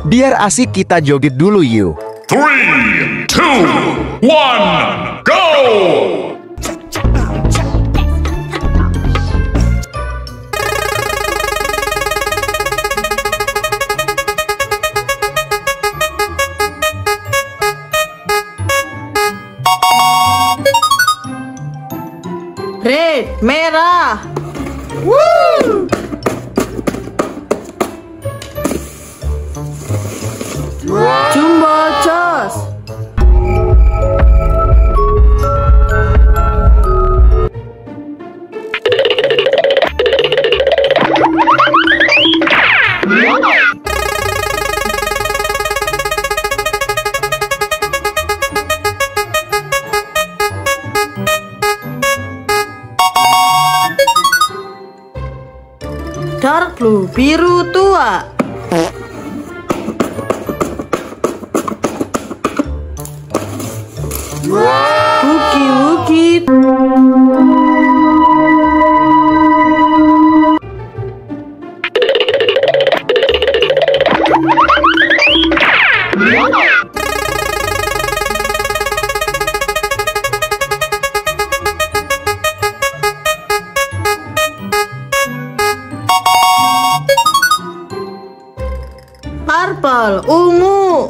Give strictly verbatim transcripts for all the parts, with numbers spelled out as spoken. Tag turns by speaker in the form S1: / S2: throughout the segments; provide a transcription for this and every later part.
S1: Biar asik kita joget dulu yuk.
S2: Three, two, one, go!
S3: Red, merah. Woo! Jumbo Joss. Dark blue, biru tua. Wuki wuki. Purple, ungu.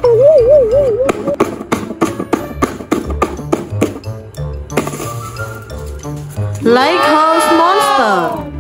S3: Lighthouse monster.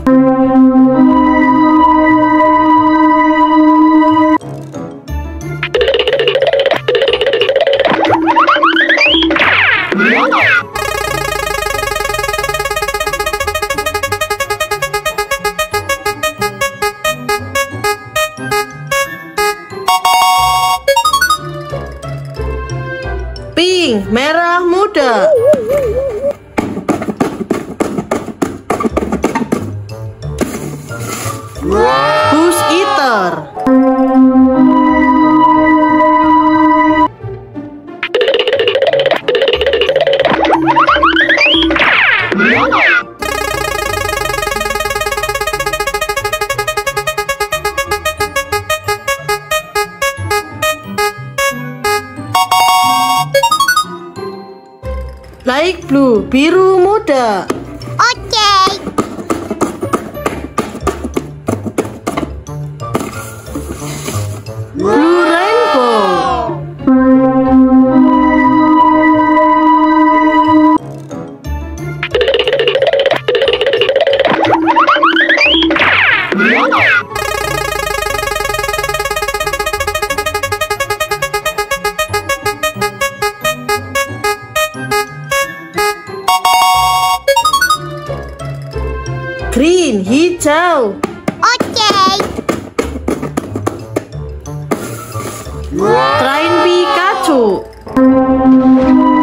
S3: Pink, merah muda. Bush eater. Light blue, biru muda.
S4: Oke.
S3: Blue rainbow. Green, hijau.
S4: Oke.
S3: Train Pikachu.